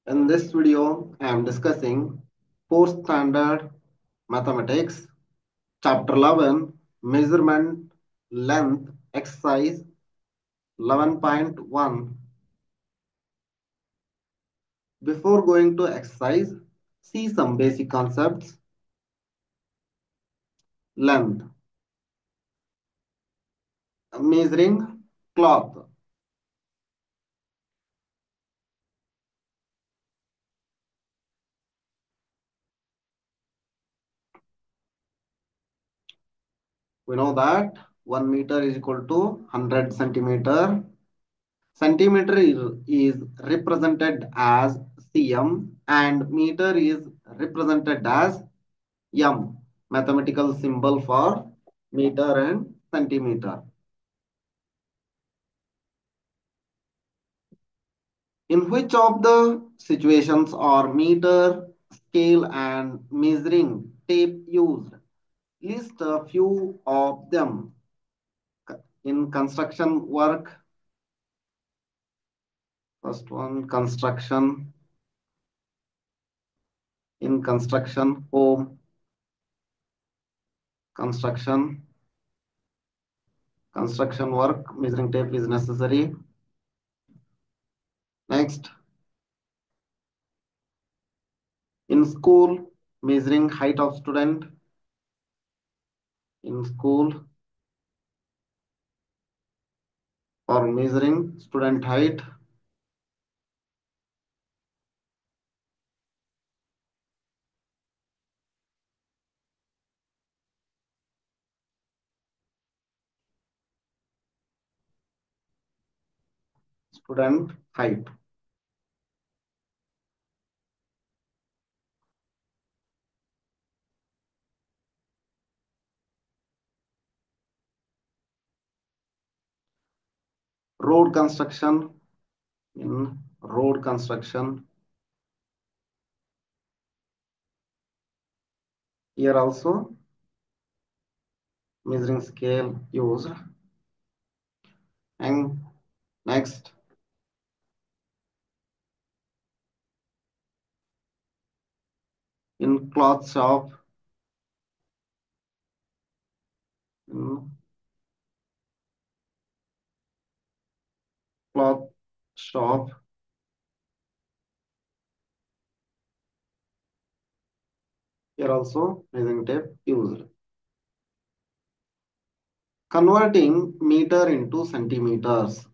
In this video, I am discussing 4th standard mathematics, chapter 11, measurement length, exercise 11.1. Before going to exercise, see some basic concepts. Length, measuring cloth. We know that 1 meter is equal to 100 centimeter. Centimeter is represented as cm and meter is represented as m, mathematical symbol for meter and centimeter. In which of the situations are meter, scale and measuring tape used? List a few of them. In construction work, first one, construction. In construction, home, construction, construction work, measuring tape is necessary. Next, in school, measuring height of student. In school, for measuring student height, student height. Road construction, in road construction, here also measuring scale used. And next, in cloth shop, in cloth shop, here also measuring tape used. Converting meter into centimeters.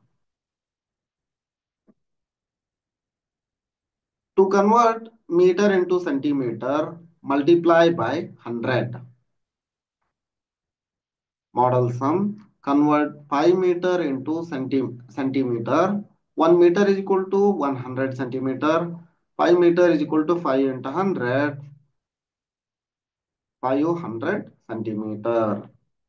To convert meter into centimeter, multiply by 100. Model sum, convert 5 meter into centimeter. 1 meter is equal to 100 centimeter. 5 meter is equal to 5 into 100, 500 centimeter.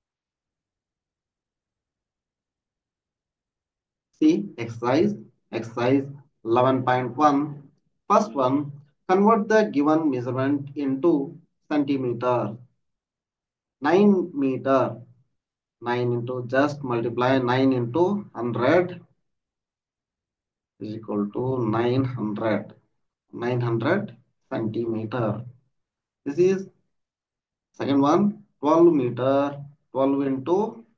See exercise 11.1. First one, convert the given measurement into centimeter. 9 meter, 9 into, just multiply 9 into 100 is equal to 900 centimeter. This is second one, 12 meter, 12 into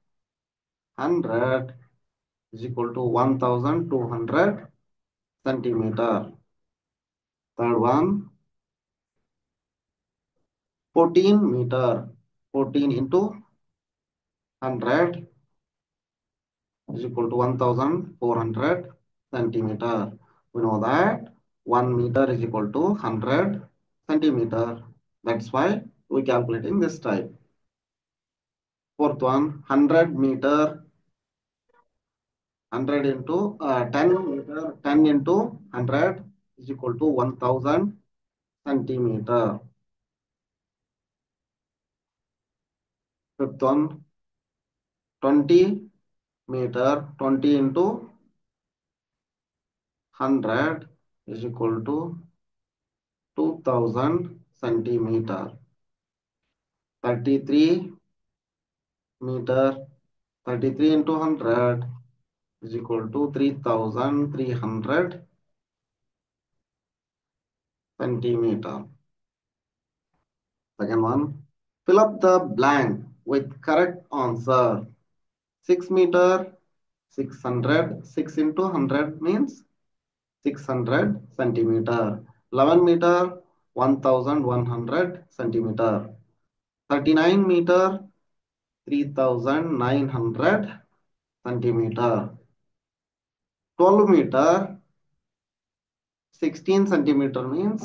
100 is equal to 1200 centimeter. Third one, 14 meter, 14 into 100 is equal to 1400 centimeter. We know that 1 meter is equal to 100 centimeter. That's why we calculating this type. Fourth one, 100 meter, 100 into 10 meter, 10 into 100 is equal to 1000 centimeter. Fifth one, 20 meter, 20 into 100 is equal to 2000 centimeter. 33 meter, 33 into 100 is equal to 3300 centimeter. Second one, fill up the blank with correct answer. 6 meter, 600, 6 into 100 means 600 centimeter. 11 meter, 1100 centimeter. 39 meter, 3900 centimeter. 12 meter, 16 centimeter means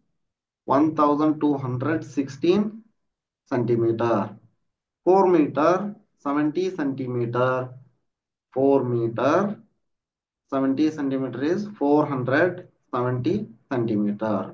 1216 centimeter. 4 meter, 70 centimeter. 4 meter, 70 centimeter is 470 centimeter.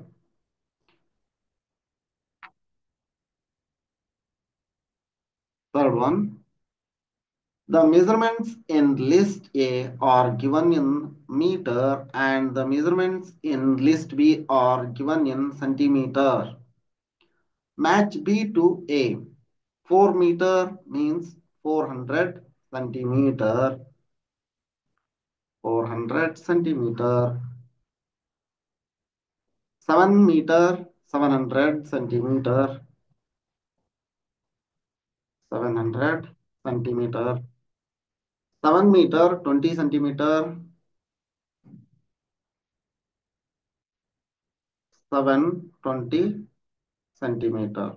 Third one, the measurements in list A are given in meter and the measurements in list B are given in centimeter. Match B to A. 4 meter means 400 centimeter. 400 centimeter. 7 meter, 700 centimeter. 700 centimeter. 7 meter, 20 centimeter. 720 centimeter.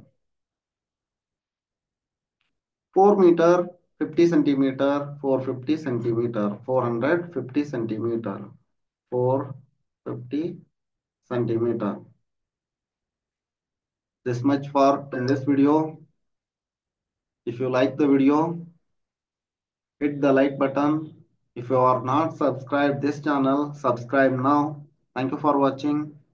4 meter, 50 centimeter. 450 centimeter. 450 centimeter. 450 centimeter. This much for in this video. If you like the video, hit the like button. If you are not subscribed this channel, subscribe now. Thank you for watching.